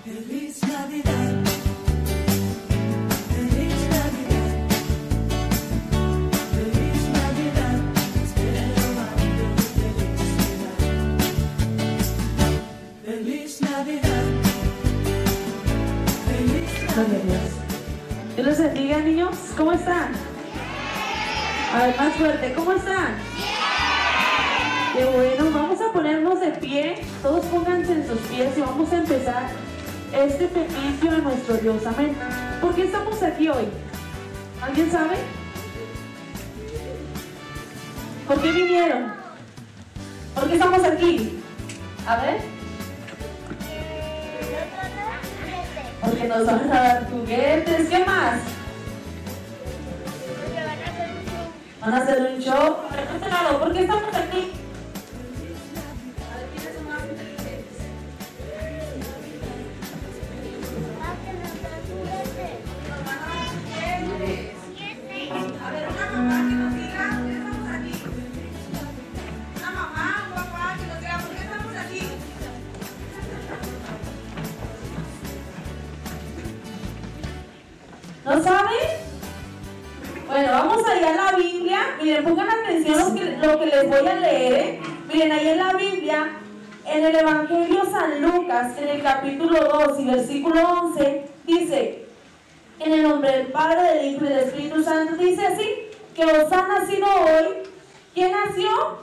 Feliz Navidad, feliz Navidad, feliz Navidad, espero felicidad. Feliz Navidad, feliz Navidad. Dios los bendiga, niños. ¿Cómo están? A ver, más fuerte. ¿Cómo están? Qué bueno. Vamos a ponernos de pie. Todos pónganse en sus pies y vamos a empezar este servicio a nuestro Dios. Amén. ¿Por qué estamos aquí hoy? ¿Alguien sabe? ¿Por qué vinieron? ¿Por qué estamos aquí? A ver. Porque nos van a dar juguetes. ¿Qué más? Van a hacer un show. Claro, ¿por qué estamos aquí? A ver, una mamá que nos diga por qué estamos aquí. Una mamá, un papá que nos diga por qué estamos aquí. ¿No saben? Bueno, vamos allá a la Biblia. Miren, pongan atención lo que les voy a leer. Miren, ahí en la Biblia, en el Evangelio San Lucas, en el capítulo 2 y versículo 11, dice: en el nombre del Padre, del Hijo y del Espíritu Santo, dice así, que os ha nacido hoy. ¿Quién nació?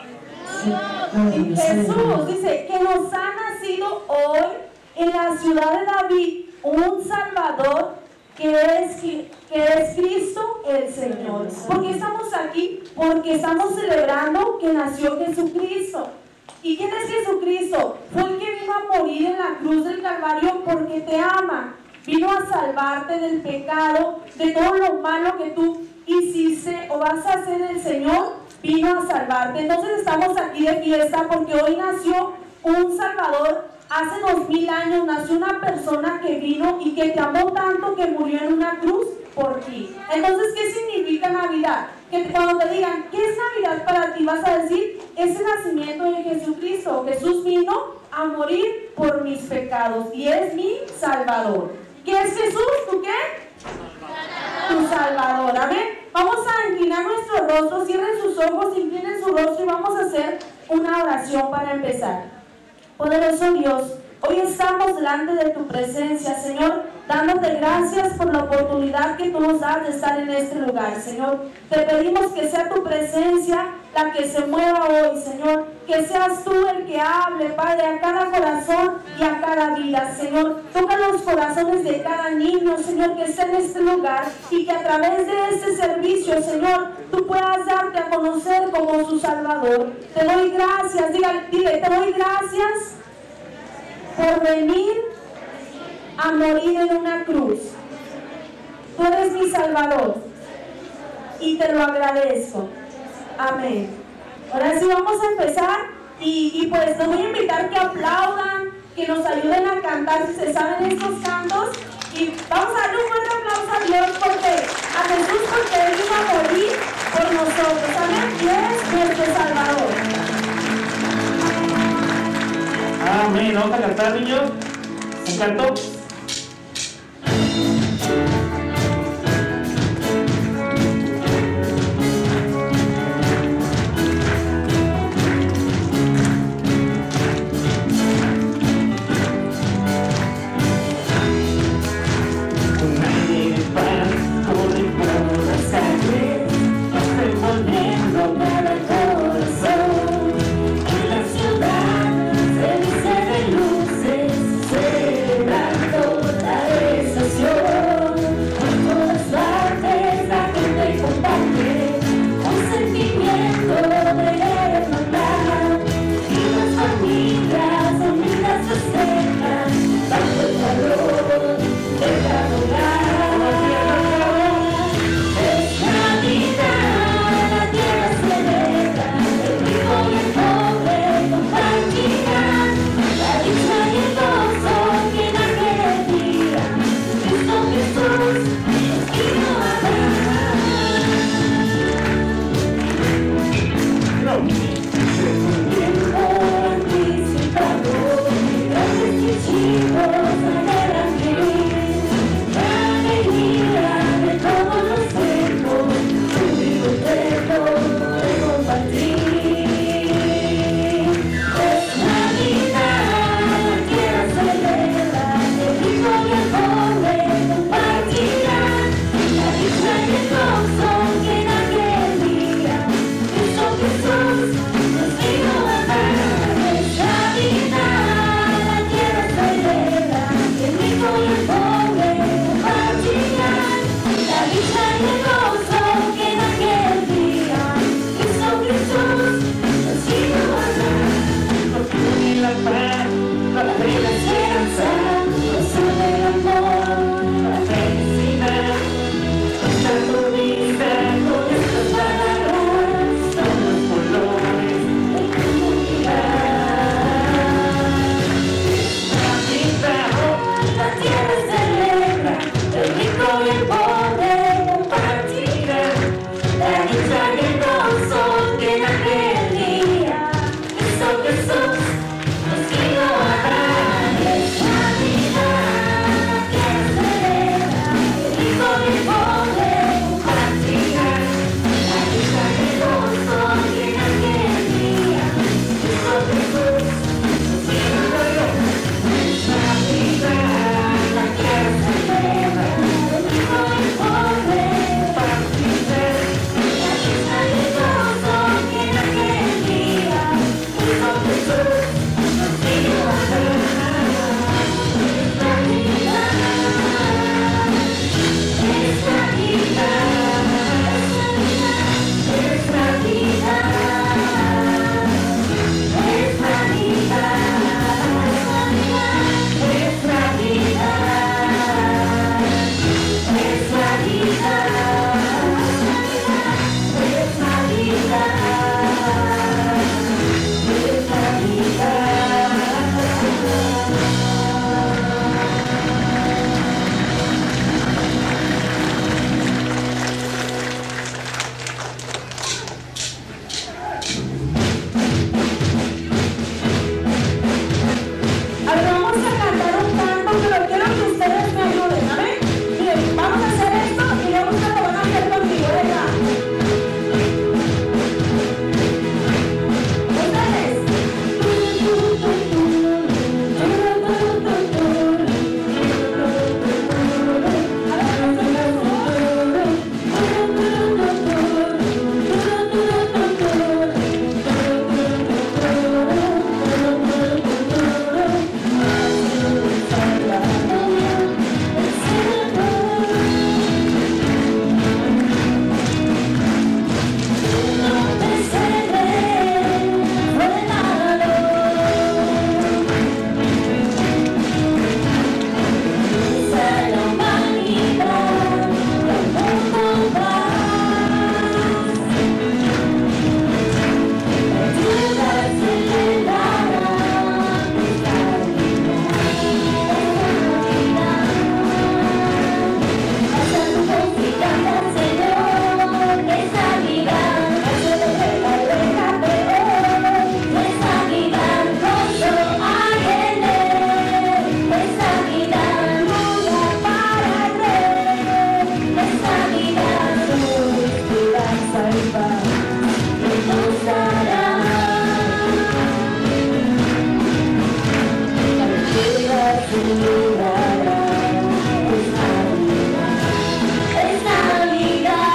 Jesús. Dice que nos ha nacido hoy en la ciudad de David un Salvador, que es Cristo el Señor. ¿Por qué estamos aquí? Porque estamos celebrando que nació Jesucristo. ¿Y quién es Jesucristo? Fue el que vino a morir en la cruz del Calvario porque te ama. Vino a salvarte del pecado, de todo lo malo que tú hiciste o vas a hacer. El Señor vino a salvarte. Entonces estamos aquí de fiesta porque hoy nació un Salvador. Hace 2000 años nació una persona que vino y que te amó tanto que murió en una cruz por ti. Entonces, ¿qué significa Navidad? Que cuando te digan, ¿qué es Navidad para ti? Vas a decir, es el nacimiento de Jesucristo. Jesús vino a morir por mis pecados y es mi Salvador. ¿Qué es Jesús? ¿Tú qué? Tu Salvador. Amén. Vamos a inclinar nuestro rostro, cierren sus ojos, inclinen su rostro y vamos a hacer una oración para empezar. Poderoso Dios, hoy estamos delante de tu presencia, Señor, dándote gracias por la oportunidad que tú nos das de estar en este lugar, Señor. Te pedimos que sea tu presencia la que se mueva hoy, Señor, que seas tú el que hable, Padre, a cada corazón y a cada vida, Señor. Toca los corazones de cada niño, Señor, que esté en este lugar y que a través de este servicio, Señor, tú puedas darte a conocer como su Salvador. Te doy gracias, dile, te doy gracias por venir a morir en una cruz. Tú eres mi Salvador y te lo agradezco. Amén. Ahora sí vamos a empezar y pues les voy a invitar que aplaudan, que nos ayuden a cantar si se saben estos cantos, y vamos a darle un buen aplauso a Dios a Jesús, porque Él vino a morir por nosotros. Amén. Y es nuestro Salvador. Amén. Vamos a cantar, niños. Un canto. Luces, celebrando Es Navidad.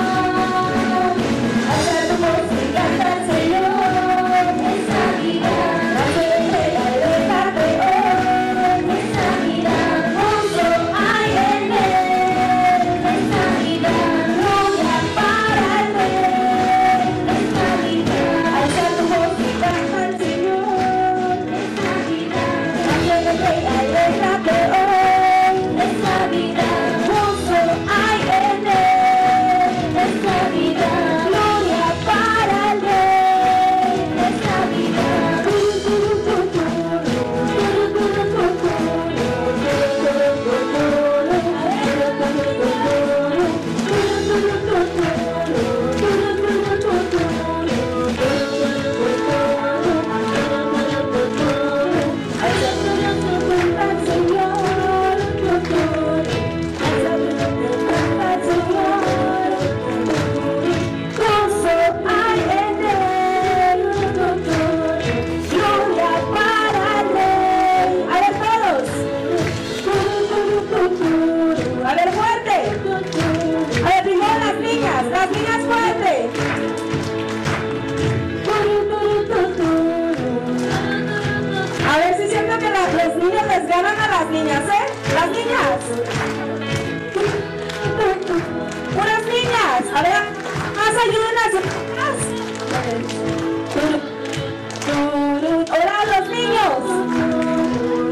Alza tu voz y canta al Señor. Es Navidad. Nace alégrate hoy. Es Navidad. Gozo hay en él. Es Navidad. Gloria para el Rey. Es Navidad. Alza tu voz y canta al Señor. Es Navidad. Nace alégrate hoy. Es Navidad. Gozo hay en él. Es Navidad. Gloria para el Rey. Es Navidad. A ver, fuerte. A ver, primero las niñas fuerte. A ver si siento que los niños les ganan a las niñas, ¿eh? Las niñas. Puras niñas. A ver, más ayuden a sus niñas. Ahora los niños.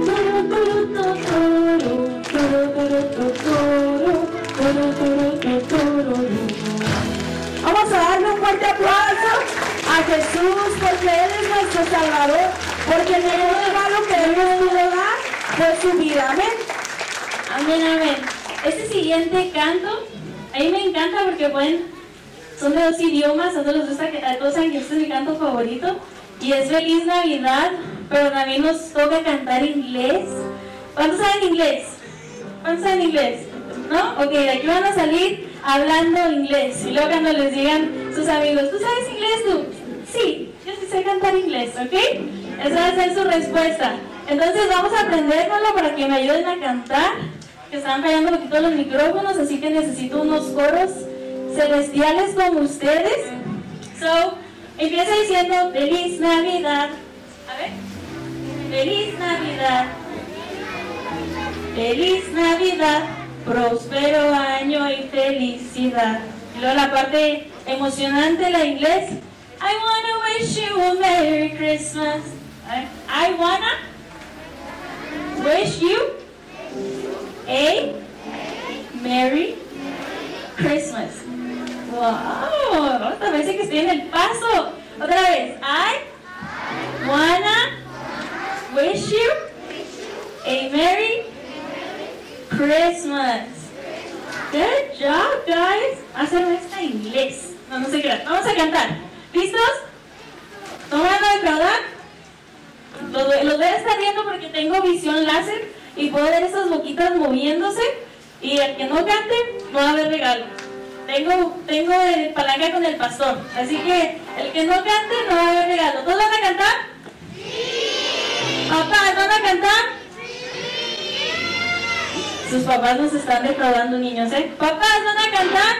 Vamos a darle un fuerte aplauso a Jesús porque Él es nuestro Salvador, porque el mejor regalo que Él nos pudo dar fue su vida. Amén. Amén, amén. Este siguiente canto, a mí me encanta porque son de 2 idiomas, a todos les gusta, a todos saben que este es mi canto favorito, y es Feliz Navidad, pero también nos toca cantar inglés. ¿Cuántos saben inglés? ¿Cuántos saben inglés? ¿No? Ok, de aquí van a salir hablando inglés, y luego cuando les digan sus amigos, ¿tú sabes inglés tú? Sí, yo sí sé cantar inglés, ¿ok? Esa va a ser su respuesta. Entonces vamos a aprendérnoslo para que me ayuden a cantar, que están fallando un poquito los micrófonos, así que necesito unos coros celestiales como ustedes. So, empieza diciendo Feliz Navidad. A ver. Feliz Navidad. Feliz Navidad. Próspero año y felicidad. Y luego la parte emocionante, la inglés. I wanna wish you a Merry Christmas. I wanna wish you a Merry Christmas. Wow, otra vez que estoy en el paso. Otra vez. I wanna wish you a Merry Christmas. Good job, guys. Hacer esta inglés. No se crean. Vamos a cantar. ¿Listos? ¿No van a defraudar? Los voy a estar viendo porque tengo visión láser y puedo ver esas boquitas moviéndose. Y el que no cante, no va a haber regalo. Tengo palanca con el pastor. Así que el que no cante, no va a haber regalo. ¿Todos van a cantar? Sí. ¿Papás van a cantar? Sus papás nos están defraudando, niños, ¿eh? ¿Papás van a cantar?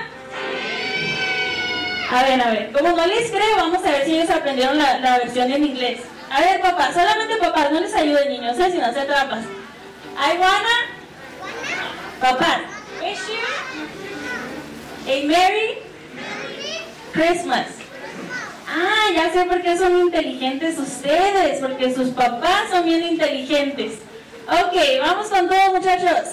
A ver, como no les creo, vamos a ver si ellos aprendieron la versión en inglés. A ver, papás, solamente papás, no les ayuden, niños, ¿eh? Si no hacer trampas. I wanna, papás, wish you a Merry Christmas. Ah, ya sé por qué son inteligentes ustedes, porque sus papás son bien inteligentes. Ok, vamos con todo, muchachos.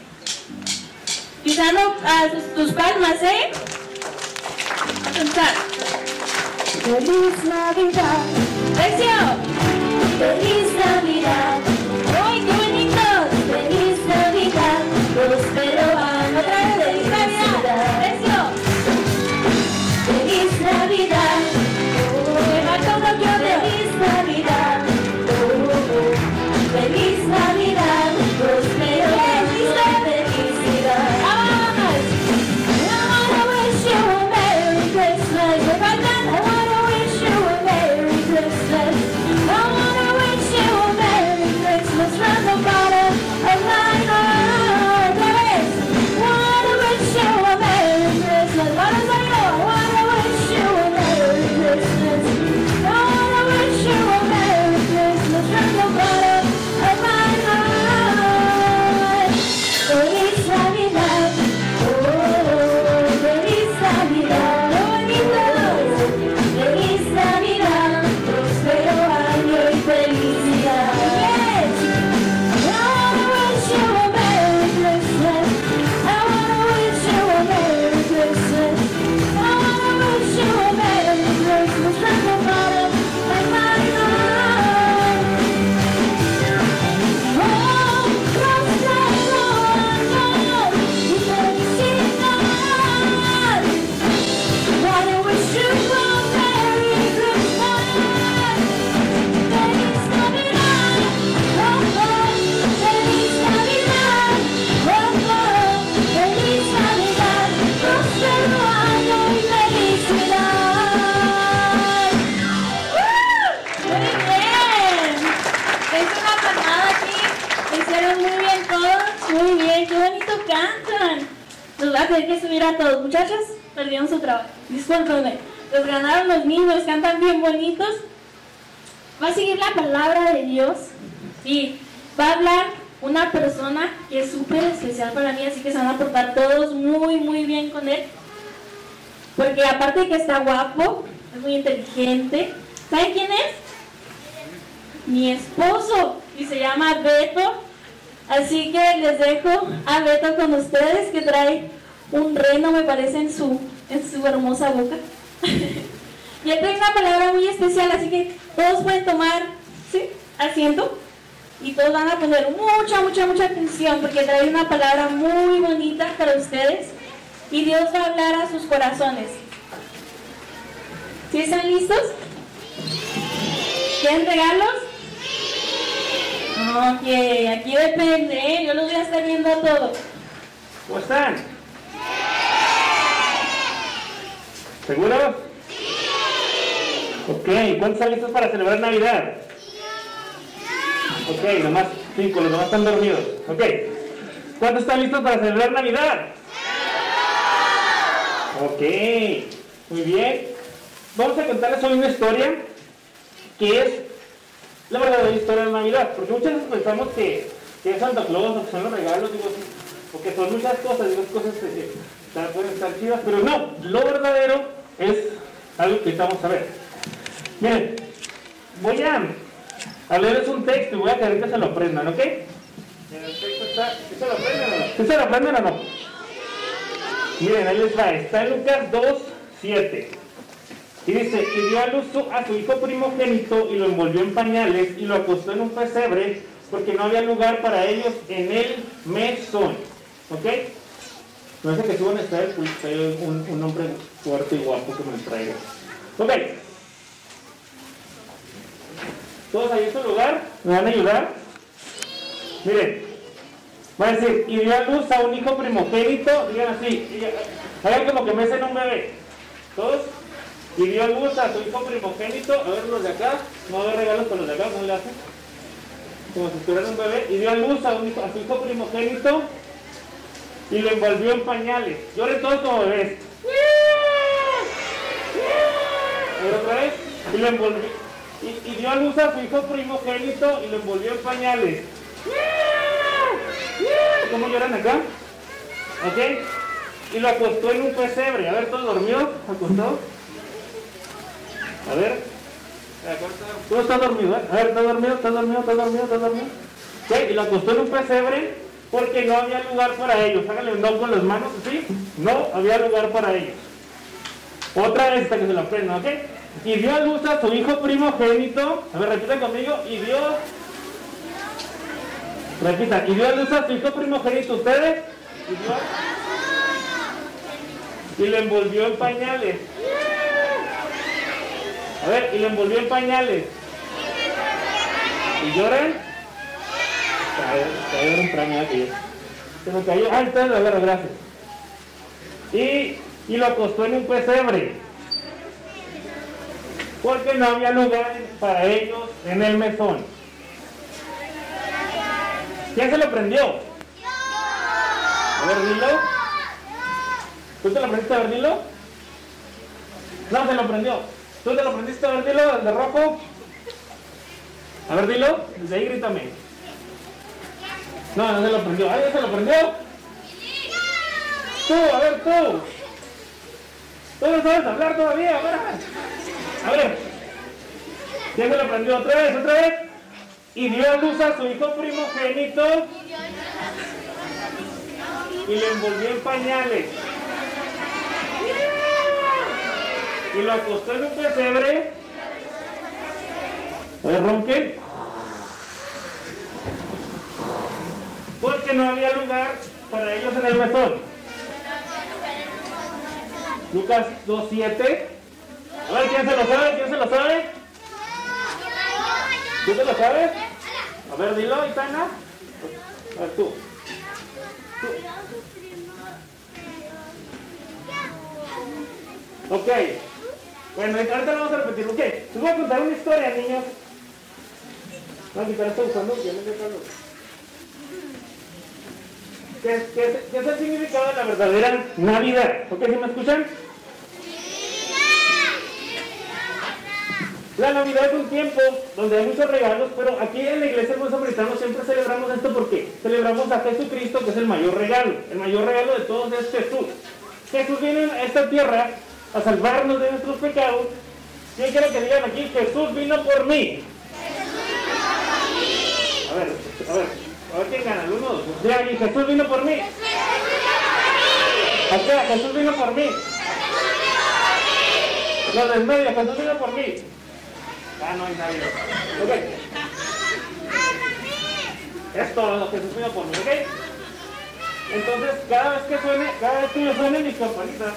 Pisando tus palmas, ¿eh? Vamos a pensar. Feliz Navidad. ¡Recio! Feliz Navidad. ¡Uy, qué bonitos! Feliz Navidad. Próspero año. Otra vez, feliz Navidad. ¡Recio! Feliz Navidad. Me falta uno que otro. Feliz Navidad. Feliz Navidad. Próspero año de felicidad. ¡Vamos! I wanna wish you a Merry Christmas. Me faltan. I wanna wish you a Merry Christmas. I wanna wish you a Merry estuvieron muy bien todos, muy bien, qué bonito cantan. Los voy a tener que subir a todos, muchachas, perdieron su trabajo, discúlpenme. Los ganaron los niños, cantan bien bonitos. Va a seguir la palabra de Dios y va a hablar una persona que es súper especial para mí, así que se van a portar todos muy, muy bien con él. Porque aparte de que está guapo, es muy inteligente. ¿Saben quién es? Mi esposo, y se llama Beto. Así que les dejo a Beto con ustedes, que trae un reno, me parece, en su hermosa boca. Y él trae una palabra muy especial, así que todos pueden tomar, ¿sí?, asiento. Y todos van a poner mucha atención, porque trae una palabra muy bonita para ustedes. Y Dios va a hablar a sus corazones. ¿Sí están listos? ¿Quieren regalos? Ok, aquí depende, ¿eh? Yo los voy a estar viendo a todos. ¿Cómo están? ¿Seguros? Ok, ¿cuántos están listos para celebrar Navidad? Ok, nomás 5, los demás están dormidos. Ok, ¿cuántos están listos para celebrar Navidad? Ok, muy bien. Vamos a contarles hoy una historia que es la verdadera historia de Navidad, porque muchas veces pensamos que es Santa Claus, o que son los regalos, digo, o que son muchas cosas, digo, cosas que pueden estar chidas, pero no, lo verdadero es algo que vamos a ver. Miren, voy a leerles un texto y voy a querer que se lo aprendan, ¿ok? El texto está, ¿sí se lo aprenden o no? ¿Sí se lo aprenden o no? Miren, ahí les va, está en Lucas 2:7. Y dice, y dio a luz a su hijo primogénito y lo envolvió en pañales y lo acostó en un pesebre porque no había lugar para ellos en el mesón. ¿Ok? No sé que suban a estar un hombre fuerte y guapo que me lo traiga. Ok. ¿Todos ahí en su lugar? ¿Me van a ayudar? Miren. Va a decir, y dio a luz a un hijo primogénito, digan así, hagan como que mecen un bebé. ¿Todos? Y dio a luz a su hijo primogénito, a ver los de acá, no va a haber regalos con los de acá, ¿cómo le hacen? Como si tuvieran un bebé, y dio a luz a su hijo primogénito y lo envolvió en pañales. Lloren todos como bebés. A ver otra vez, y lo envolvió, y dio a luz a su hijo primogénito y lo envolvió en pañales. ¿Cómo lloran acá? ¿Ok? Y lo acostó en un pesebre. A ver, ¿todos dormidos? ¿Acostó? A ver. ¿Tú estás dormido? A ver, ¿estás dormido? ¿Estás dormido? ¿Estás dormido? ¿Estás dormido? ¿Ok? Y lo acostó en un pesebre porque no había lugar para ellos. Háganle un no con las manos, ¿sí? No había lugar para ellos. Otra vez hasta que se lo aprendan, ¿ok? Y dio a luz a su hijo primogénito. A ver, repitan conmigo. Y dio... Repita, y dio a luz a su hijo primogénito, ¿ustedes? Y lo envolvió en pañales. A ver, y lo envolvió en pañales. ¿Y lloran? Cayó un pañal aquí. Se me cayó. Ah, entonces, a ver, gracias. Y lo acostó en un pesebre. Porque no había lugar para ellos en el mesón. ¿Quién se lo prendió? A ver, dilo. ¿Tú te lo prendiste? A ver, dilo. No, se lo prendió. ¿Tú te lo prendiste? A ver, dilo, el de rojo. A ver, dilo. Desde ahí grítame. No, no se lo prendió. ¿Ah, ya se lo prendió? Tú, a ver, tú. Tú no sabes hablar todavía, a ver. A ver. ¿Quién se lo prendió? Otra vez, otra vez. Y dio a luz a su hijo primogénito y lo envolvió en pañales y lo acostó en un pesebre. A ver, ronquen. Porque no había lugar para ellos en el mesón. Lucas 2:7. A ver, ¿quién se lo sabe? ¿Quién se lo sabe? ¿Tú te lo sabes? A ver, dilo, Itana. A ver, tú. Ok. Bueno, ahorita lo vamos a repetir. Ok. Les voy a contar una historia, niños. Voy a quitar esto usando. Ya me dejo. ¿Qué es el significado de la verdadera Navidad? ¿Ok? ¿Sí me escuchan? La Navidad es un tiempo donde hay muchos regalos, pero aquí en la iglesia del buen samaritano siempre celebramos esto porque celebramos a Jesucristo, que es el mayor regalo. El mayor regalo de todos es Jesús. Jesús viene a esta tierra a salvarnos de nuestros pecados. Yo quiero que digan aquí, Jesús vino por mí. A ver quién gana, el 1, 2. Digan aquí, Jesús vino por mí. Acá, Jesús vino por mí. Los del medio, Jesús vino por mí. Ah, no hay nadie. Ok. Es todo, Jesús vino por mí, ¿ok? Entonces, cada vez que me suenen mis campanitas,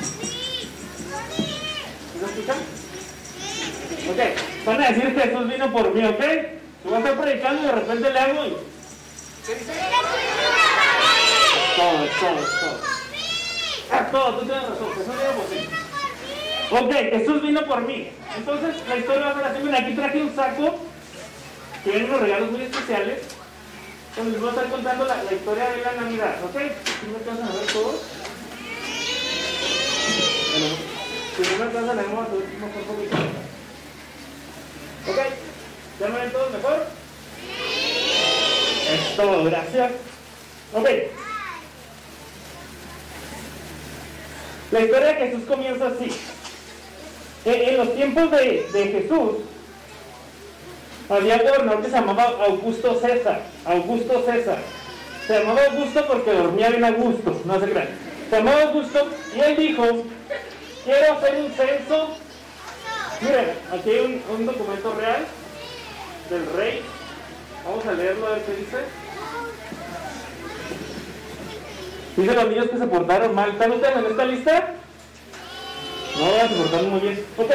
¿lo escuchan? Ok, van a decir Jesús vino por mí, ¿ok? Yo voy a estar predicando y de repente le hago y... ¿Qué dice? Todo. Todo, tú tienes razón, Jesús vino por mí. Ok, Jesús vino por mí. Entonces, la historia va a ser así. Mira, aquí traje un saco que viene unos regalos muy especiales. Entonces, les voy a estar contando la historia de la Navidad, ¿ok? ¿Sí me alcanzan a ver todos? Bueno, si no me alcanzan, la vamos a subir mejor un poquito. ¿Ok? ¿Ya me ven todos mejor? Es todo, gracias. Ok. La historia de Jesús comienza así. En los tiempos de Jesús, había un gobernador que se llamaba Augusto César. Se llamaba Augusto porque dormía bien a gusto, no se crean. Se llamaba Augusto y él dijo, quiero hacer un censo. Miren, aquí hay un documento real del rey. Vamos a leerlo a ver qué dice. Dice los niños que se portaron mal. ¿Están ustedes en esta lista? No, se portaron muy bien. Ok,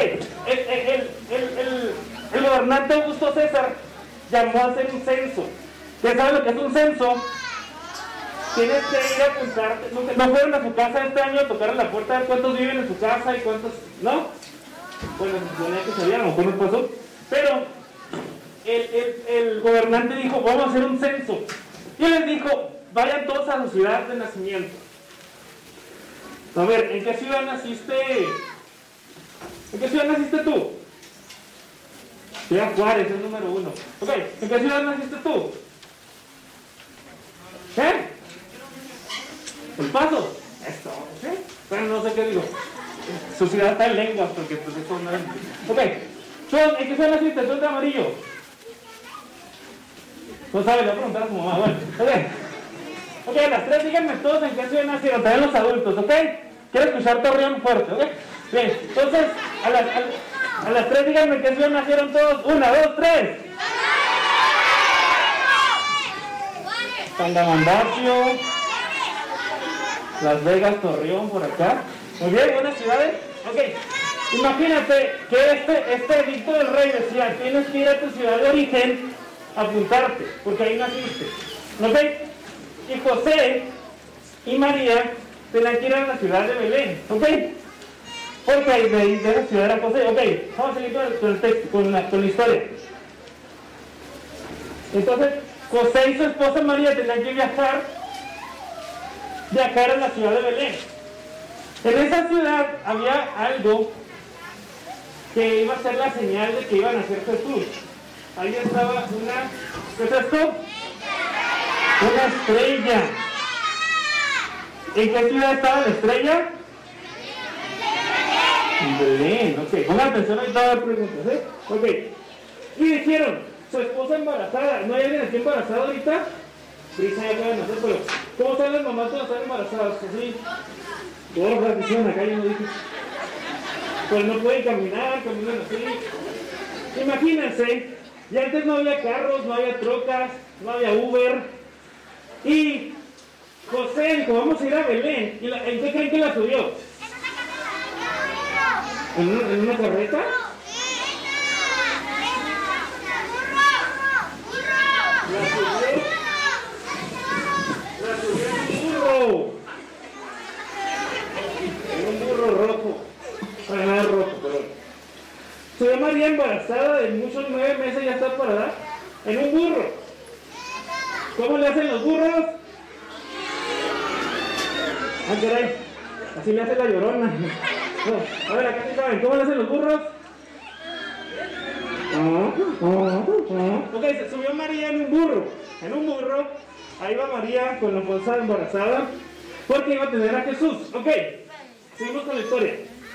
el gobernante Augusto César llamó a hacer un censo. ¿Ya saben lo que es un censo? Tienes que ir a apuntarte. ¿No fueron a su casa este año a tocar a la puerta de cuántos viven en su casa y cuántos no? Bueno, se suponía que sabían, a lo mejor no pasó. Pero el gobernante dijo, vamos a hacer un censo. Y les dijo, vayan todos a su ciudad de nacimiento. A ver, ¿en qué ciudad naciste? ¿En qué ciudad naciste tú? Ciudad Juárez, es el número 1. Ok, ¿en qué ciudad naciste tú? ¿Qué? El Paso. Esto, ¿sí? Pero no sé qué digo. Su ciudad está en lenguas, porque pues eso no es... Ok, ¿en qué ciudad naciste? Tú de Amarillo. No sabe, le voy a preguntar a su mamá. Bueno, ok, a las 3 díganme todos en qué ciudad nacieron, también los adultos, ¿ok? Quiero escuchar Torreón fuerte, ¿ok? Bien, entonces, a las 3 díganme en qué ciudad nacieron todos. 1, 2, 3. Tangamandapio, Las Vegas, Torreón, por acá. Muy bien, buenas ciudades. Ok, imagínate que este edicto del rey decía, tienes que ir a tu ciudad de origen a apuntarte, porque ahí naciste. ¿Ok? Y José y María tenían que ir a la ciudad de Belén, ¿ok? Porque ahí de esa ciudad era José, ok. Vamos a seguir con el texto, con la historia. Entonces, José y su esposa María tenían que viajar a la ciudad de Belén. En esa ciudad había algo que iba a ser la señal de que iban a ser Jesús. Ahí estaba ¿qué es esto? Una estrella. ¿En qué ciudad estaba la estrella? En Belén, ok. Pongan atención a todas las preguntas, ¿eh? Ok. Y dijeron, su esposa embarazada. ¿No hay alguien aquí embarazada ahorita? Brisa ya pueden hacer, pero ¿cómo saben las mamás cuando están embarazadas? Así, gordas, dijeron acá, yo no dije. Pues no pueden caminan así. Imagínense, y antes no había carros, no había trocas, no había Uber. Y José dijo, vamos a ir a Belén. ¿En qué creen que la subió? ¿En una carreta? La subió en un burro. En un burro rojo. Bueno, no es rojo, pero... Subió María embarazada de muchos 9 meses, ya está para dar. En un burro. ¿Cómo le hacen los burros? Ah, caray. Así le hace la llorona. No, a ver, acá sí saben. ¿Cómo le hacen los burros? Ok, se subió María en un burro. En un burro. Ahí va María con la esposa embarazada. Porque iba a tener a Jesús. Ok. Seguimos con la historia.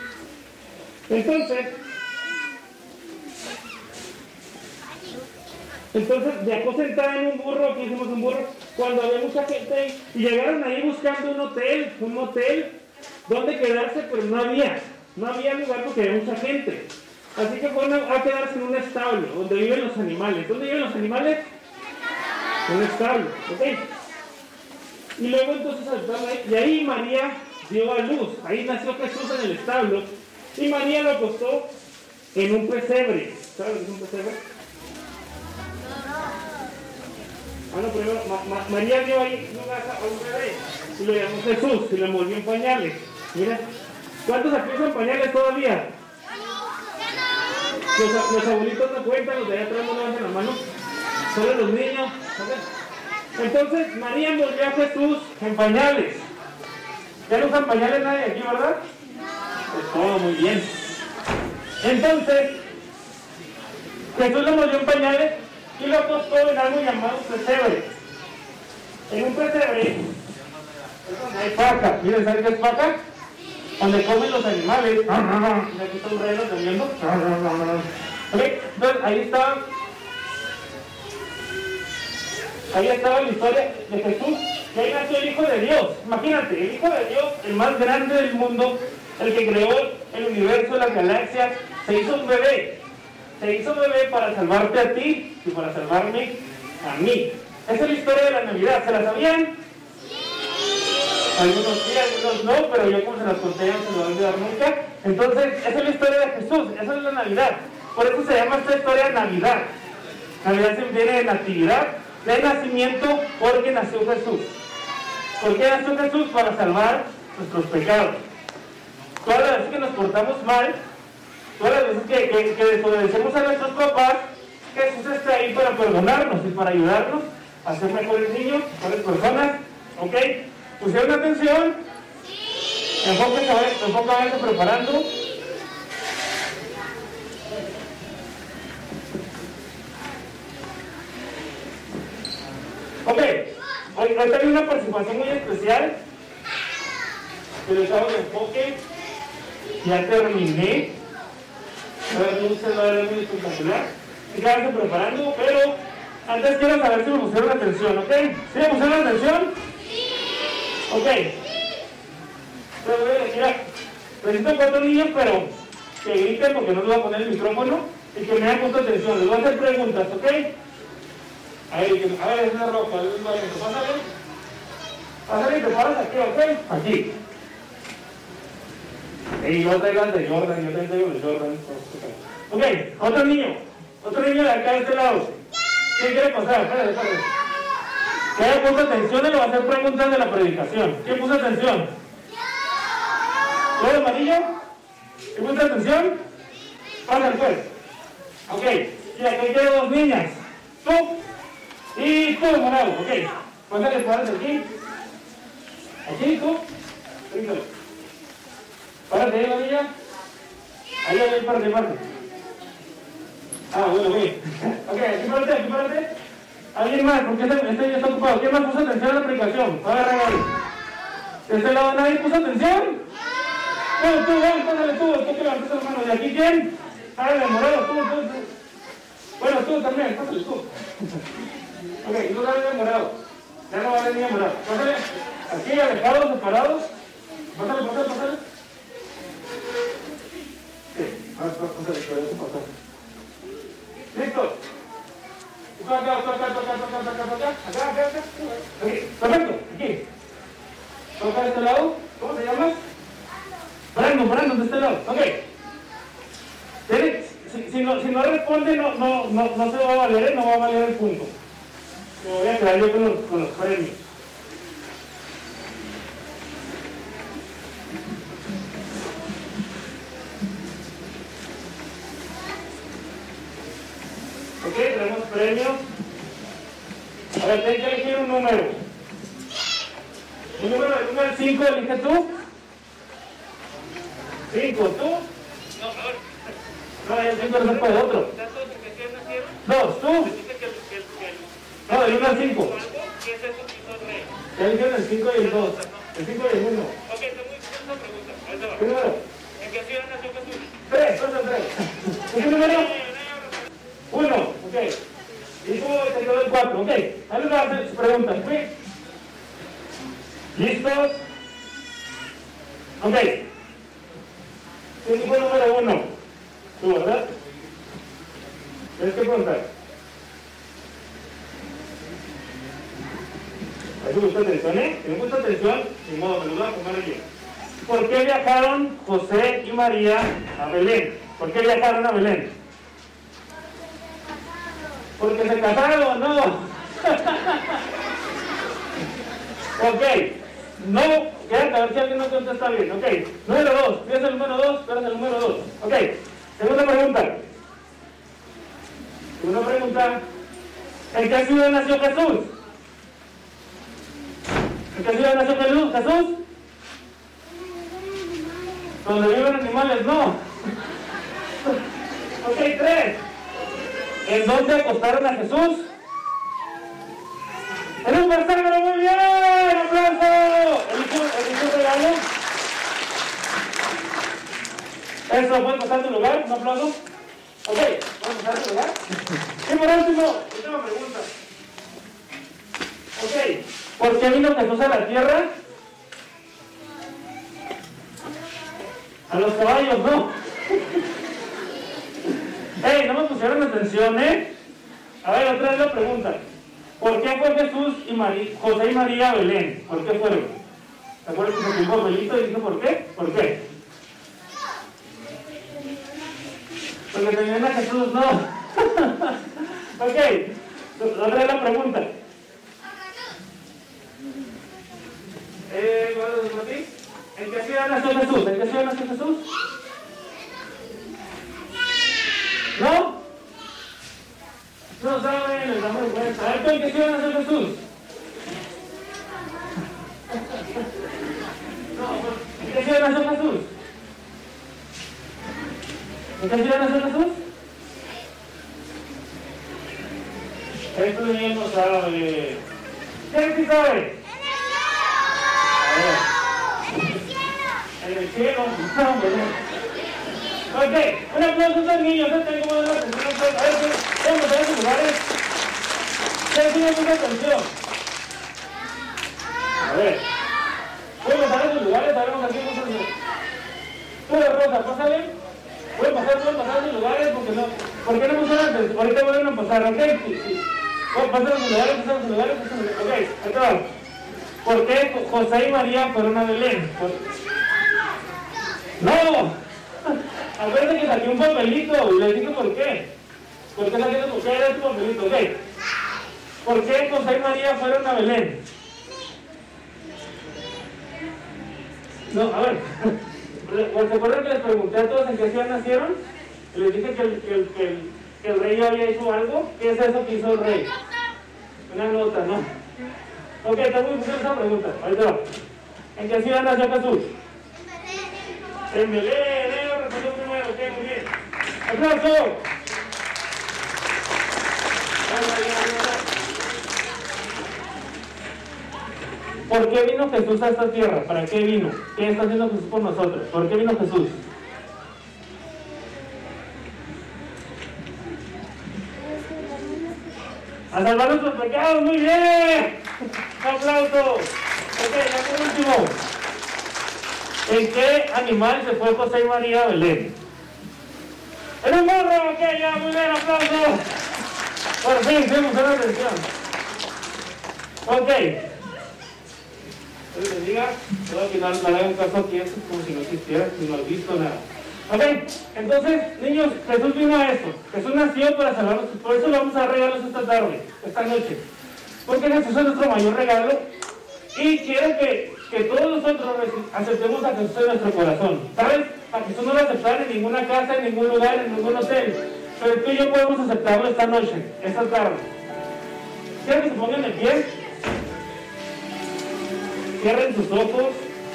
Entonces viajó sentada en un burro, aquí hicimos un burro, cuando había mucha gente ahí, y llegaron ahí buscando un motel, donde quedarse, pero no había lugar porque había mucha gente. Así que fueron a quedarse en un establo, donde viven los animales. ¿Dónde viven los animales? En un establo, ¿ok? Y luego entonces y ahí María dio a luz, ahí nació Jesús en el establo, y María lo acostó en un pesebre. ¿Sabes lo que es un pesebre? Bueno, primero, María dio ahí lugar a un bebé y lo llamó Jesús y lo envolvió en pañales. Mira, ¿cuántos aquí usan pañales todavía? Los abuelitos no cuentan, los de allá atrás no levantan la mano, solo los niños. Entonces María envolvió a Jesús en pañales. ¿Ya no usan pañales nadie aquí, verdad? Pues todo muy bien. Entonces Jesús lo envolvió en pañales y lo acostó en algo llamado pesebre. En un pesebre es donde hay paja. ¿Miren, saben qué es paja? Donde comen los animales. Aquí está un reno comiendo. Okay. Entonces ahí estaba la historia de Jesús, que ahí nació el Hijo de Dios. Imagínate, el Hijo de Dios, el más grande del mundo, el que creó el universo, las galaxias, se hizo un bebé. Se hizo bebé para salvarte a ti y para salvarme a mí. Esa es la historia de la Navidad. ¿Se la sabían? Algunos sí, algunos no, pero yo como se las conté no se lo voy a olvidar nunca. Entonces, esa es la historia de Jesús, esa es la Navidad. Por eso se llama esta historia Navidad. Navidad se viene de natividad, de nacimiento, porque nació Jesús. ¿Por qué nació Jesús? Para salvar nuestros pecados. Todas las veces que nos portamos mal, todas las veces que desobedecemos a nuestros papás, Jesús está ahí para perdonarnos y para ayudarnos a ser mejores niños, mejores personas. ¿Ok? ¿Pusieron atención? Sí. Enfóquense preparando. Ok, hoy hay una participación muy especial. Pero estamos de enfoque. Ya terminé. Va a haber muy espectacular. Síganse preparando, pero antes quiero saber si me pusieron atención, ¿ok? ¿Sí me pusieron atención? Sí. Ok. Pero voy a decir, necesito 4 niños, pero que griten porque no les voy a poner el micrófono y que me hayan puesto atención. Les voy a hacer preguntas, ¿ok? A ver, es una ropa, es un valento. Pásale y te paras aquí, ¿ok? Aquí. Y yo traigo el de Jordan, yo también traigo el de Jordan. Ok, otro niño de acá de este lado. ¿Quién quiere pasar? Espérate. Que haya puesto atención y le va a hacer preguntas de la predicación. ¿Quién puso atención? ¿Todo el amarillo? ¿Quién puso atención? Pásale pues. Ok, y aquí quiero 2 niñas. Tú y tú, morado, ok. Pásale, párate aquí. Aquí, tú. Bríncalo. Párate ahí, la niña. Ahí, párate. Ah, bueno, ok. Ok, aquí párate. ¿Alguien más? Porque este ya está ocupado. ¿Quién más puso atención a la predicación? A ver, ¿de este lado nadie puso atención? Tú, pásale tú que levantes las manos. ¿De aquí quién? Párale, morado, tú. Bueno, tú también, pásale tú. Ok, tú dale de morado. Ya no va a venir morado. Pásale. Aquí, alejados, separados. Pásale. Sí, pásale. ¿Listo? Acá. Ok, perfecto, aquí. Toca de este lado. ¿Cómo te llamas? Brandon, de este lado. Ok. Si no responde, no se va a valer, no va a valer el punto. Me voy a quedar yo con los premios. Ok, tenemos premios. A ver, tienen que elegir un número. Un número del 1 al 5. 5 elige tú. 5, tú. No, el 5 no puede otro. 2, tú. No, del 1 al 5. Ya eligieron el 5 y el 2. El 5 y el 1. Ok, te voy a hacer una pregunta. Ahí te va. Primero. ¿En qué ciudad nació Jesús? 3, ¿cuánto 3? ¿Es tu número? 1, ok. Y tú te quedó el 4, ok. Ahí les voy a hacer sus preguntas, ¿sí? ¿Listos? Ok. ¿Quién fue el número 1? Tú, ¿verdad? Tienes que preguntar. Ahí me gusta atención, ¿eh? Si me gusta atención, ni modo, me lo voy a comer bien. ¿Por qué viajaron José y María a Belén? ¿Por qué viajaron a Belén? Porque se casaron, no. Ok. No, quédate a ver si alguien no contesta bien. Ok. Número 2. ¿Qué es el número 2? ¿Cuál es el número 2? Ok. Segunda pregunta. Segunda pregunta. ¿En qué ciudad nació Jesús? ¿En qué ciudad nació Jesús? Donde viven animales, no. Ok, 3. ¿En dónde acostaron a Jesús? ¡En un pesebre! ¡Muy bien! ¡Aplauso! ¿Eligió un regalo? Eso, ¿pueden pasar tu lugar? ¿Un aplauso? Ok, ¿pueden pasar tu lugar? Y por último, última pregunta. Ok, ¿por qué vino Jesús a la tierra? A los caballos, ¿no? ¡Ey! No me pusieron atención, ¿eh? A ver, otra vez la pregunta. ¿Por qué fue Jesús y José y María a Belén? ¿Por qué fueron? ¿Te acuerdas que se puso un papelito y dijo por qué? ¿Por qué? Porque tenían a Jesús, no. Ok, otra vez la pregunta. ¿En qué ciudad nació Jesús? ¿En qué ciudad nació Jesús? ¿No? No saben, les damos cuenta. A ver, ¿en qué ciudad nació Jesús? No, ¿en qué ciudad nació Jesús? ¿En qué ciudad nació Jesús? Esto niño no sabe. ¿Quién sí sabe? En el cielo. Ok, un aplauso a estos niños. Tengo una atención. A ver, ¿pueden pasar a sus lugares? Tengan mucha atención. A ver, ¿pueden pasar a sus lugares? A ver, vamos aquí. Tú de rosa, pásale. Pueden pasar a sus lugares porque no. ¿Por qué no pusieron atención? Ahorita vuelven a pasar, ¿ok? Sí. Pasar a sus lugares, pasar a sus lugares. Ok, ahí te va. ¿Por qué José y María fueron a Belén? ¡No! Acuérdate que saqué un papelito y les dije por qué. ¿Por qué saqué tu papelito? Ok. ¿Por qué José y María fueron a Belén? No, a ver. ¿Se acuerdan que les pregunté a todos en qué ciudad nacieron? Y les dije que el rey ya había hecho algo. ¿Qué es eso que hizo el rey? Una nota, ¿no? Ok, está muy difícil esa pregunta. Ahí te va. ¿En qué ciudad nació Jesús? En Belén, respondió primero, ok, muy bien. ¡Aplauso! ¿Por qué vino Jesús a esta tierra? ¿Para qué vino? ¿Qué está haciendo Jesús por nosotros? ¿Por qué vino Jesús? ¡A salvar nuestros pecados! ¡Muy bien! ¡Aplauso! Ok, ya por último. ¿En qué animal se fue José y María a Belén? ¡En un burro! ¡Ok, ya! ¡Muy bien! ¡Aplauso! Por fin, sí, me pusieron atención. Ok. Entonces les diga, voy a quitar, no le hagan caso aquí, esto es como si no existiera, si no has visto nada. Ok, entonces, niños, Jesús vino a esto. Jesús nació para salvarnos, por eso le vamos a dar regalos esta tarde, esta noche. Porque Jesús es nuestro mayor regalo y quiero que todos nosotros aceptemos a Jesús en nuestro corazón. ¿Sabes? A Jesús no lo aceptaron en ninguna casa, en ningún lugar, en ningún hotel. Pero tú y yo podemos aceptarlo esta noche, esta tarde. Quiero que se pongan de pie. Cierren sus ojos.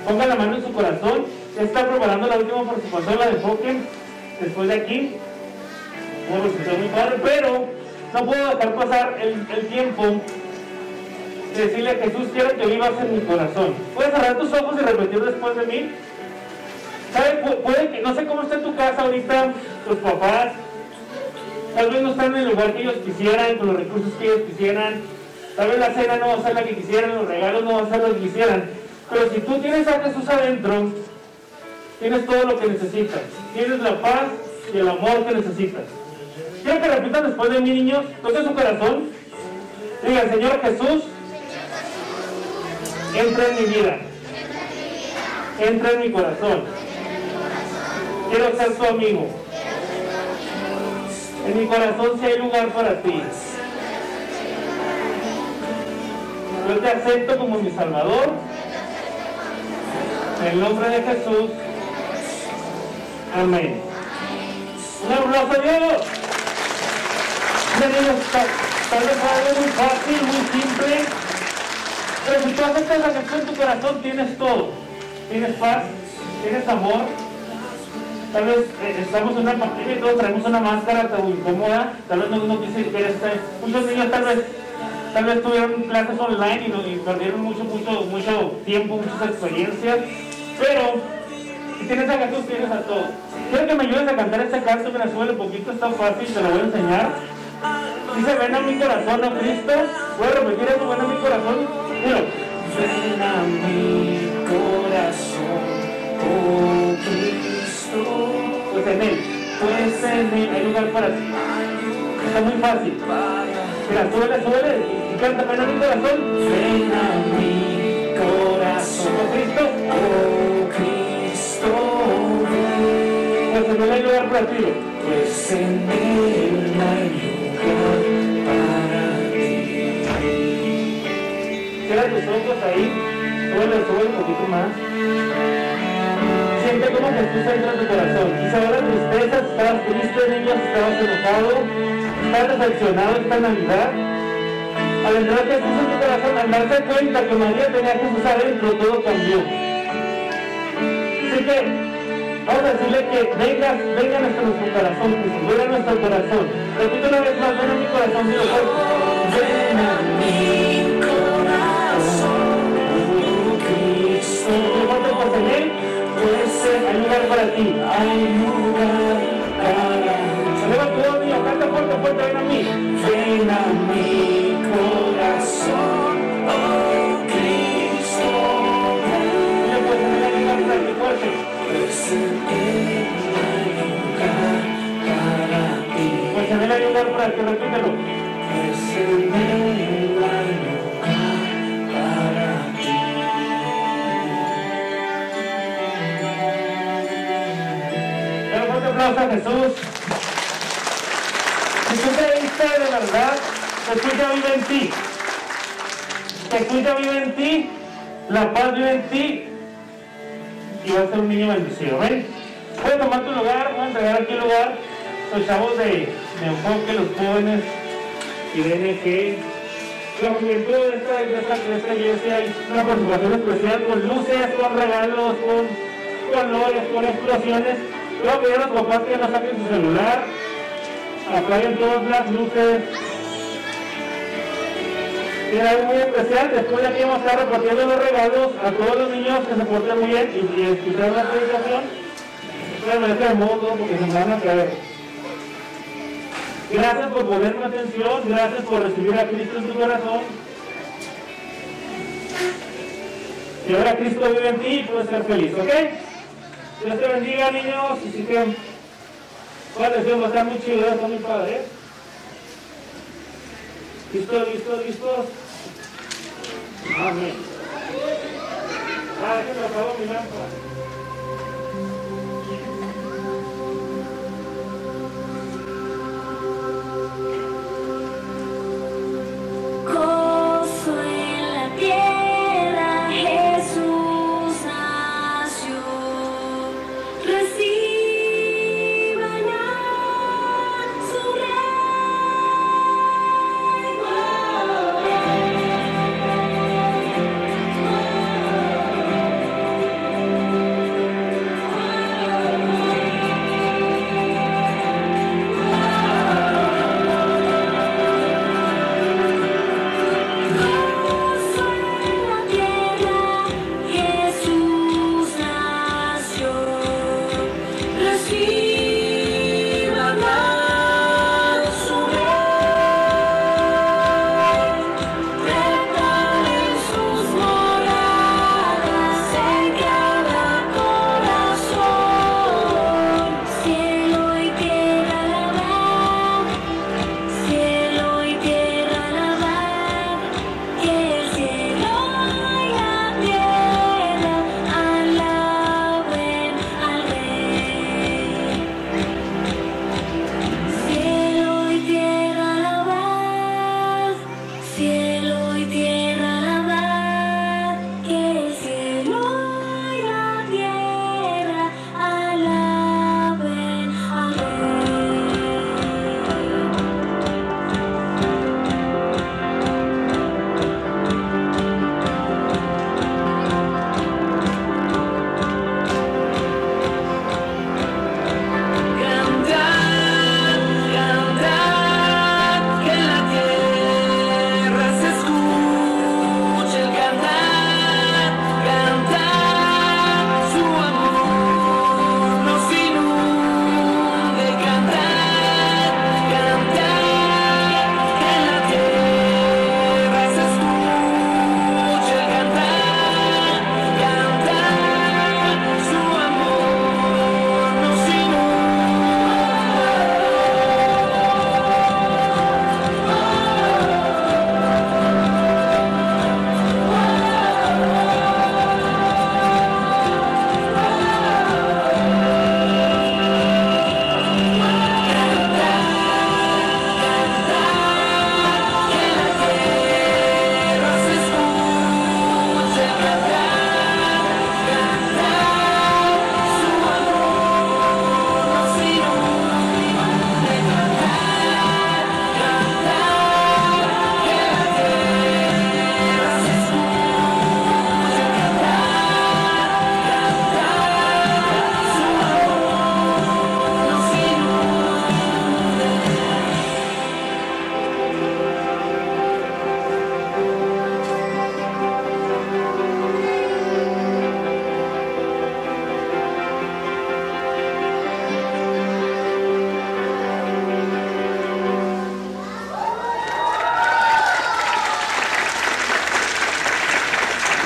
ponga la mano en su corazón. Está preparando la última participación, la de enfoque, después de aquí. Bueno, pues está muy padre, pero no puedo dejar pasar el tiempo de decirle a Jesús, quiero que vivas en mi corazón. Puedes cerrar tus ojos y repetir después de mí. ¿Sabe? Puede que, no sé cómo está en tu casa ahorita, tus papás, tal vez no están en el lugar que ellos quisieran, con los recursos que ellos quisieran, tal vez la cena no va a ser la que quisieran, los regalos no van a ser lo que quisieran, pero si tú tienes a Jesús adentro, tienes todo lo que necesitas, tienes la paz y el amor que necesitas. Quiero que repitan después de mí, niños, toquen su corazón, digan, Señor Jesús, entra en mi vida, entra en mi corazón. Quiero ser tu amigo. En mi corazón sí hay lugar para ti. Yo te acepto como mi Salvador. En el nombre de Jesús. Amén. Un aplauso a Dios. Tal vez algo muy fácil, muy simple. Pero si tú aceptas a Jesús en tu corazón, tienes todo. Tienes paz, tienes amor. Tal vez estamos en una pandemia y todos traemos una máscara tan incómoda. Tal vez no quise ver muchos niños tal vez tuvieron clases online y perdieron mucho tiempo, muchas experiencias. Pero si tienes a Jesús, tienes a todo. Quiero que me ayudes a cantar este canto. Mira, sube un poquito, está fácil, te lo voy a enseñar. Dice, ven a mi corazón, oh Cristo. Voy a repetir eso, ven a mi corazón. Mira. Ven a mi corazón, oh Cristo. Pues en él hay lugar para ti. Está muy fácil. Mira, súbele y canta, ven a mi corazón. Ven a mi corazón, oh Cristo. Oh Cristo, ven. Pues en él hay lugar para ti. Pues en él hay lugar para ti. Cierra tus ojos ahí. Súbele un poquito más. Siente como Jesús entra en tu corazón. Quizá ahora tristezas, estabas triste, niños, estabas enojado, estabas decepcionado esta Navidad. Al entrar Jesús en tu corazón, al darte cuenta que María tenía a Jesús adentro, todo cambió. Así que vamos a decirle que venga a nuestro corazón, Jesús, venga a nuestro corazón. Repite una vez más, ven a mi corazón, Dios. Ven a mi corazón, oh Cristo. Pues en él, hay lugar para ti, hay lugar para ti. Eleva todo mío, canta fuerte, ven a mí. Ven a mi corazón, oh Cristo. Dile, pues en él hay lugar para ti, fuerte. Pues en él hay lugar para ti. Pues en él hay lugar para ti, repítelo. Pues en él hay lugar para ti. Un aplauso a Jesús. Si tú creíste de verdad, Jesús ya vive en ti. Jesús ya vive en ti, la paz vive en ti y vas a ser un niño bendecido. ¿Ven? Puedes tomar tu lugar, voy a entregar aquí el lugar. Los chavos de enfoque, los jóvenes y DNG. La juventud de esta iglesia hay una participación especial con luces, con regalos, con colores, con explosiones. Yo voy a pedir a los papás que no saquen su celular, apaguen todas las luces. Y algo muy especial, después de aquí vamos a estar repartiendo los regalos a todos los niños que se porten muy bien y escuchar la predicación. Pero me dejen mudo porque se me van a caer. Gracias por ponerme atención, gracias por recibir a Cristo en tu corazón. Y ahora Cristo vive en ti y puedes ser feliz, ¿ok? Dios te bendiga, niños. Y si que la lección va a estar muy chida, está muy padre. ¿Listos? Amén. Que me acabó mi lámpara. Gozo en la tierra, Jesús nació. Reciban ya su reino.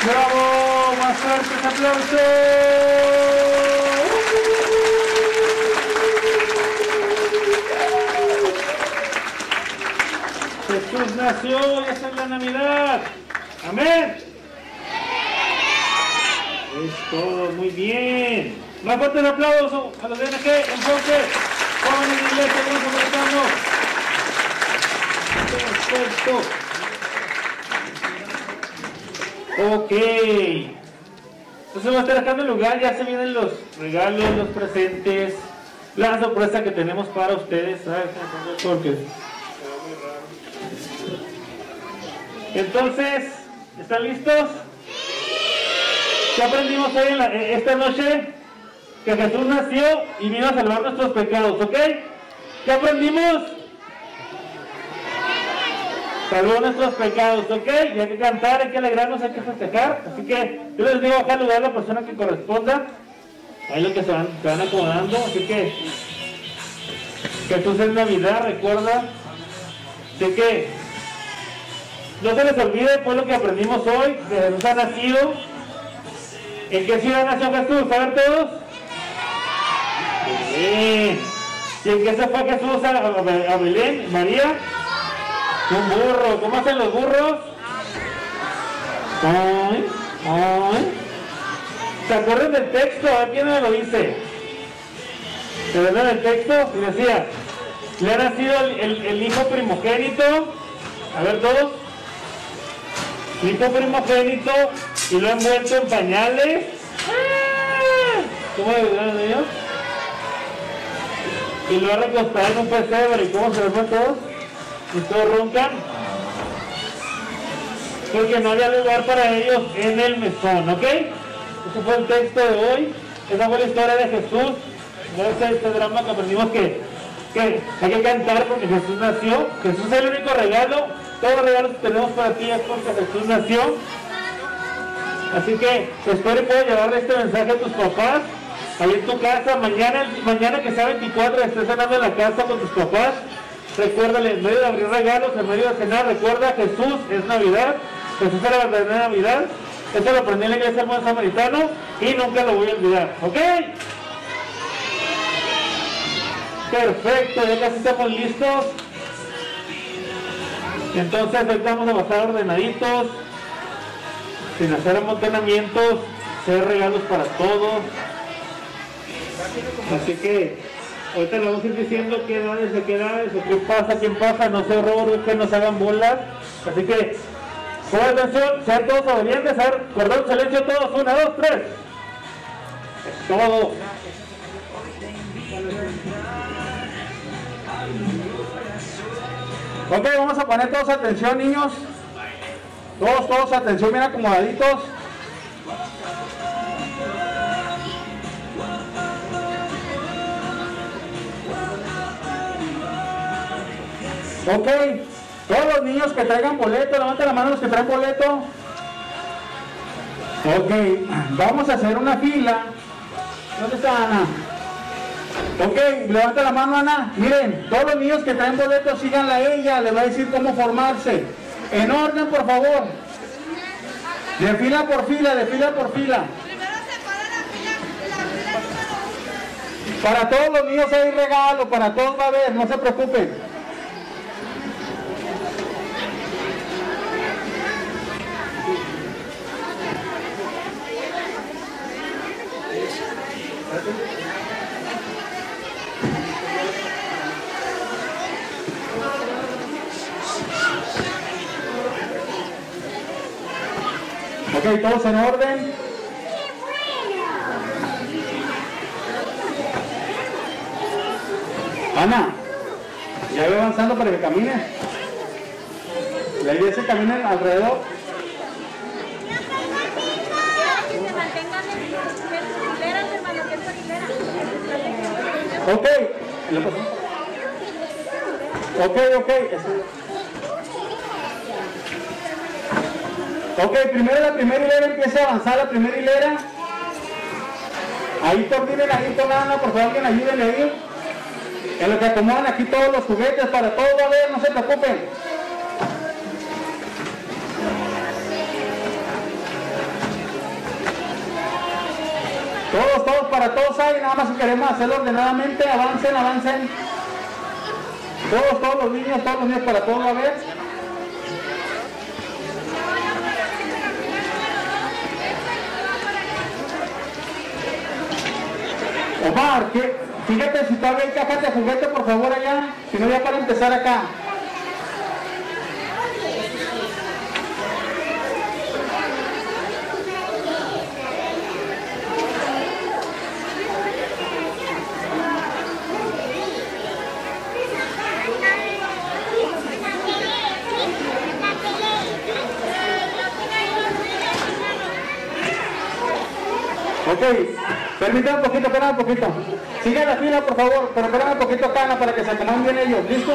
¡Bravo! ¡Más fuertes aplausos! Jesús nació y esa es la Navidad. ¡Amén! Es todo, muy bien. Más fuerte el aplauso a los de NG, entonces, jóvenes de iglesia, vamos a Perfecto. Ok. Entonces voy a estar acá en el lugar, ya se vienen los regalos, los presentes, la sorpresa que tenemos para ustedes. Porque entonces, ¿están listos? ¿Qué aprendimos hoy esta noche? Que Jesús nació y vino a salvar nuestros pecados, ¿ok? ¿Qué aprendimos? Salvó nuestros pecados, ¿ok? Y hay que cantar, hay que alegrarnos, hay que festejar. Así que yo les digo acá lugar a la persona que corresponda. Ahí lo que se van acomodando. Así que Jesús es Navidad, recuerda. Así que no se les olvide pues lo que aprendimos hoy, que Jesús ha nacido. ¿En qué ciudad nació Jesús? A ver todos. Bien. ¿Y en qué se fue Jesús a Belén? María. Un burro. ¿Cómo hacen los burros? Ay, ay. ¿Se acuerdan del texto? A ver quién me lo dice. ¿Se acuerdan del texto? Y decía, le ha nacido el hijo primogénito. A ver todos. El hijo primogénito y lo ha envuelto en pañales. ¿Cómo deberían ellos? Y lo ha recostado en un pesebre. ¿Y cómo se ven todos? Y todos roncan. Porque no había lugar para ellos en el mesón, ¿ok? Ese fue el texto de hoy. Esa fue la historia de Jesús. Gracias a este drama que aprendimos que hay que cantar porque Jesús nació. Jesús es el único regalo. Todos los regalos que tenemos para ti es porque Jesús nació. Así que espero y puedo llevarle este mensaje a tus papás. Ahí en tu casa, mañana que sea 24, estés cenando en la casa con tus papás. Recuérdale, en medio de abrir regalos, en medio de cenar, recuerda, Jesús es Navidad. Jesús es la verdadera Navidad. Esto lo aprendí en la iglesia del Buen Samaritano y nunca lo voy a olvidar, ¿ok? Perfecto, ya casi estamos listos. Entonces ahorita vamos a pasar ordenaditos, sin hacer amontonamientos, hacer regalos para todos. Así que ahorita le vamos a ir diciendo qué edades, de qué edades, o quién pasa, no se roben, que no se hagan bolas. Así que, pongan atención, sean todos obedientes, a ver, cordón, silencio todos, 1, 2, 3. Es todo. Ok, vamos a poner todos atención, niños. Todos atención, bien acomodaditos. Ok, todos los niños que traigan boleto, levanten la mano los que traen boleto. Ok, vamos a hacer una fila. ¿Dónde está Ana? Ok, levanta la mano Ana. Miren, todos los niños que traen boleto, síganla a ella, les va a decir cómo formarse. En orden, por favor. De fila por fila, de fila por fila. Para todos los niños hay regalo, para todos va a haber, no se preocupen. Ok, todos en orden. Ana, ya voy avanzando para que camine. La idea es que caminen alrededor. Ok, ok, primero la primera hilera empieza a avanzar, la primera hilera. Ahí coordinen ahí con Ana, por favor, alguien ayúdenle ahí. En lo que acomodan aquí todos los juguetes, para todos va a haber, no se preocupen. Todos, para todos hay, nada más que queremos hacerlo ordenadamente, avancen. Todos los niños para todos, a ver. Omar, fíjate si todavía hay cajas de juguete, por favor, allá, si no ya para empezar acá. Ok, permítanme un poquito. Sigan la fila, por favor, pero espérame un poquito, Cana, para que se acomoden bien ellos. ¿Listo?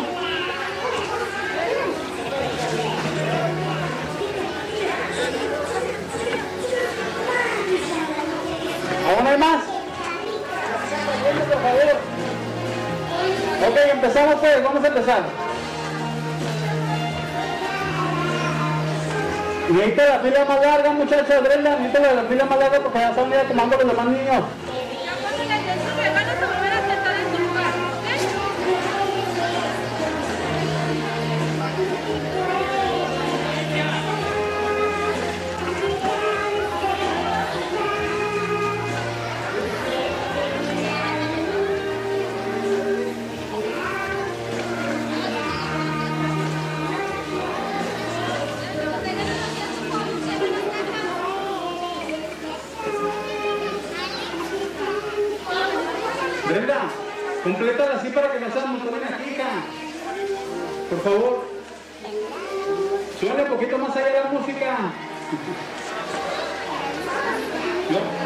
¿Aún hay más? Por favor. Ok, empezamos pues, vamos a empezar. Necesita la fila más larga, muchachos, Brenda, necesita la fila más larga porque ya están tomando los demás niños. Brenda, complétala así para que no sean montones aquí, hija. Por favor. Súbale un poquito más allá la música. No.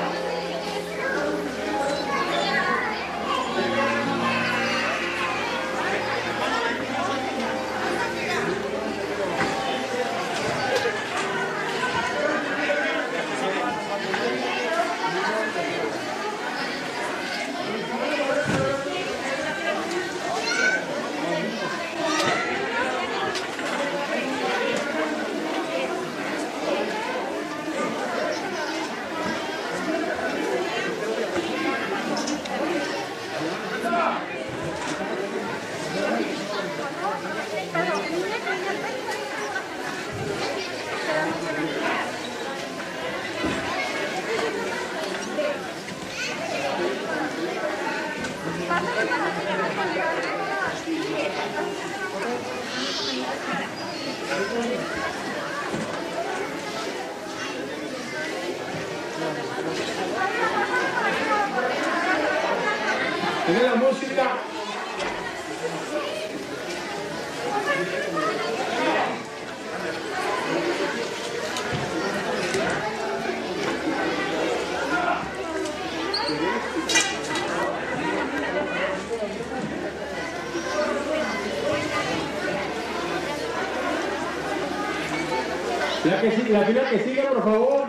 Tiene la música. La fila que sigue, por favor.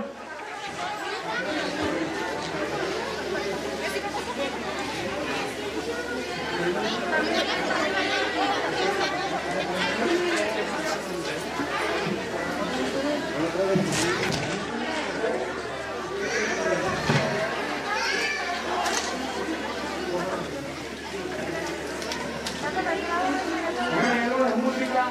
La música.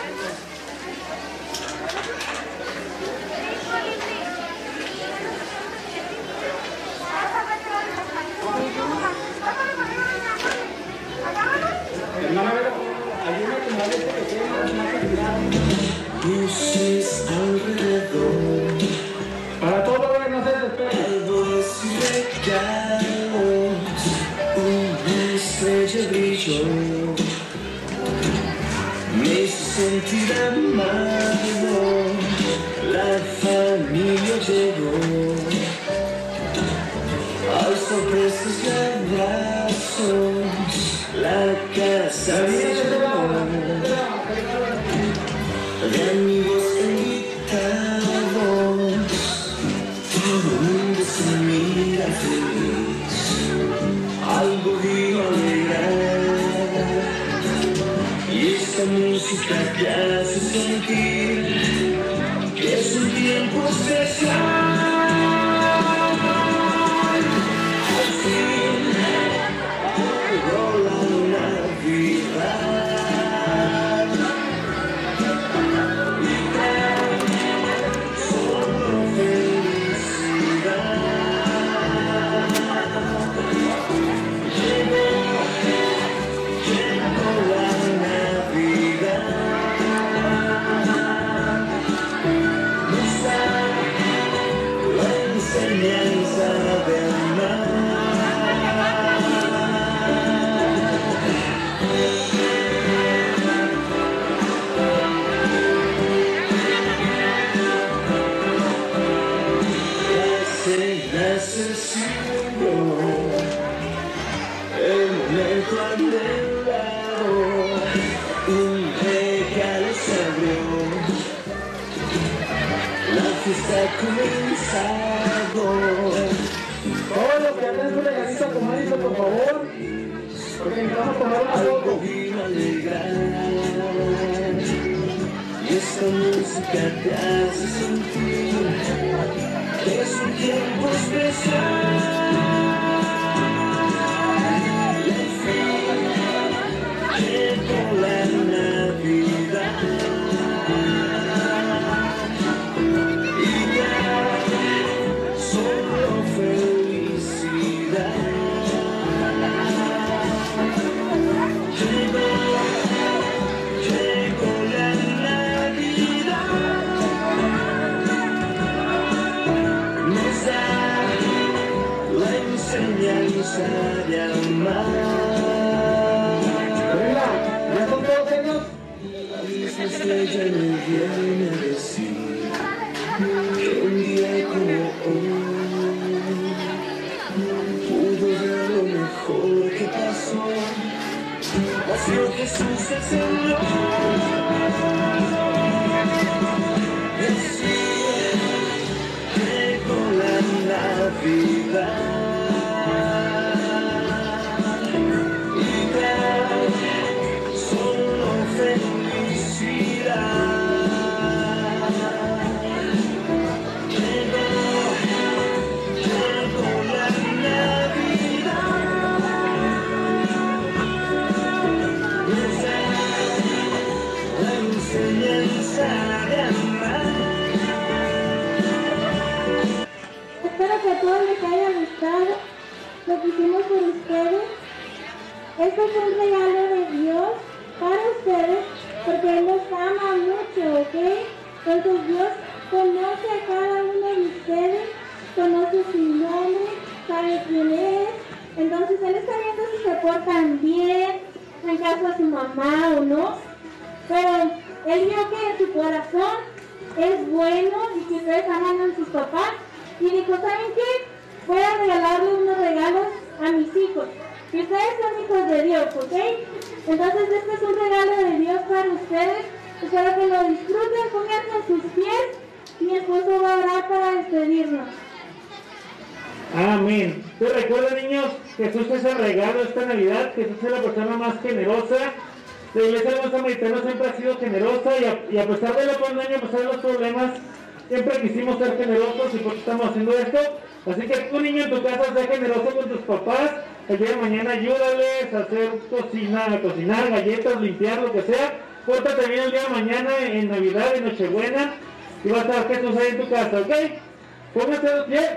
Luces alrededor, Para todo que no se despegue. árboles y regalos, una estrella brilló. Me hizo sentir amado, la familia llegó. Hay sorpresas y abrazos, la casa se llenó. De amigos invitados, todo el mundo se mira feliz, algo vino a alegrar, y esta música te hace sentir que es un tiempo especial. enseñanza de amar. Necesito el momento anhelado, un regalo se abrió, la fiesta ha comenzado. Todos los que anden su regalito, como dice, por favor, porque necesitamos tomar una Algo foto. vino a alegrar, y esta música te hace sentir que es un tiempo especial. Y al fin llegó la Navidad, y ya solo felicidad. Llegó la Navidad, nos da la enseñanza de amar. Venga, ¿ya son todos ellos? La misma estrella me viene a decir que un día como hoy pudo ver lo mejor que pasó. Nació Jesús el Señor. Y así llegó la Navidad. Y trae solo felicidad. Llegó la Navidad. Nos da la enseñanza de amar. Espero que a todos les haya gustado lo que hicimos por ustedes. Este es un regalo de Dios para ustedes porque Él los ama mucho, ¿ok? Entonces Dios conoce a cada uno de ustedes, conoce su nombre, sabe quién es. Entonces Él está viendo si se portan bien, en caso a su mamá o no. Pero Él vio que su corazón es bueno y que ustedes aman a sus papás. Y dijo, ¿saben qué? Voy a regalarle unos regalos a mis hijos. Y ustedes son hijos de Dios, ¿ok? Entonces este es un regalo de Dios para ustedes. Espero que lo disfruten, pónganse a sus pies. Mi esposo va a orar para despedirnos. Amén. Te recuerda, niños, Jesús es el regalo esta Navidad. Jesús es la persona más generosa. La iglesia de Nuestra Mediterránea siempre ha sido generosa y a pesar de la pandemia, a pesar de los problemas, siempre quisimos ser generosos y por eso estamos haciendo esto. Así que tú, niño, en tu casa, sé generoso con tus papás. El día de mañana ayúdales a hacer cocinar galletas, limpiar, lo que sea. Pórtate bien el día de mañana en Navidad, en Nochebuena. Y vas a ver Jesús ahí en tu casa, ¿ok? Pónganse de pie.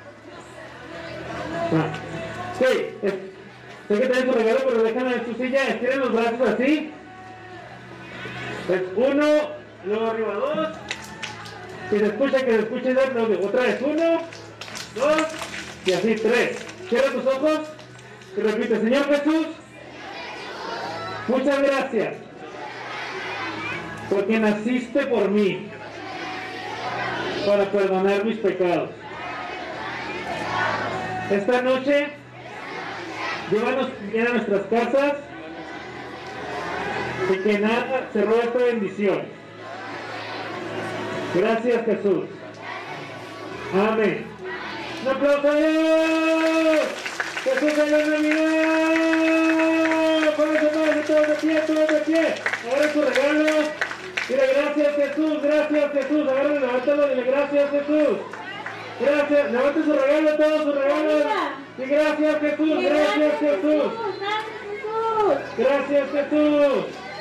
Sí, sé que tienen su regalo, pero déjame en su silla, estiren los brazos así. Pues uno, luego arriba dos. Que se escuche, otra vez uno, dos, y así tres. Cierra tus ojos y repite, Señor Jesús, muchas gracias, porque naciste por mí, para perdonar mis pecados. Esta noche, llévanos bien a nuestras casas y que nada se robe esta bendición. Gracias, Jesús. Amén. ¡Un aplauso a Dios! ¡Jesús en la Navidad! ¡Pónganse todos de pie, todos de pie! Agarren su regalo. Dile gracias, Jesús, gracias, Jesús. Agarren, levántalo, dile gracias, Jesús. Gracias, levanten su regalo, todos sus regalos. Y gracias, Jesús, gracias, Jesús. Gracias, Jesús.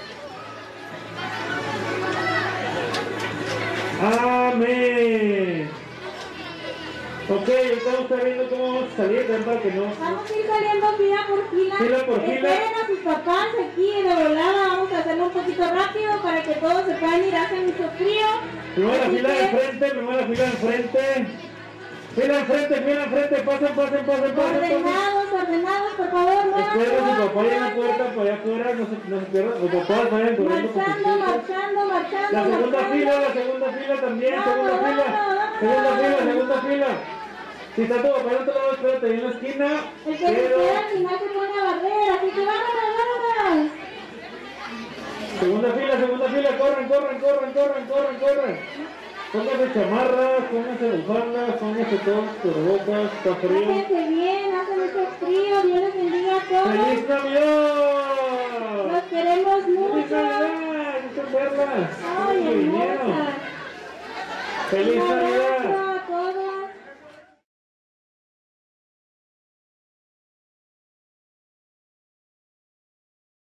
Amén. Ok, estamos viendo cómo vamos a salir, para que no. Vamos a ir saliendo fila por fila. Fila por fila. Esperen a sus papás aquí de volada. Vamos a hacerlo un poquito rápido para que todos se puedan ir. Hace mucho frío. Primero la Así fila de que- frente, primero la fila de frente. Fila enfrente, pasen. Ordenados, por favor, Espera, muévanse. su papá ya en la puerta, por allá afuera, no se pierdan, los papás vayan corriendo con sus hijos. Marchando. La segunda fila también, segunda fila. Si está tu papá en otro lado, espérate ahí en la esquina. El que se queda al final que ponga barrera, así que vámonos. Segunda fila, corran. Pónganse chamarras, pónganse bufandas, pónganse todos cubrebocas, está frío. Háganse bien, hace mucho frío, Dios les bendiga a todos. ¡Feliz Navidad! Los queremos ¡Feliz mucho. Navidad! ¡Muchas verlas! Ay, hermosa. ¡Feliz Un Navidad! abrazo.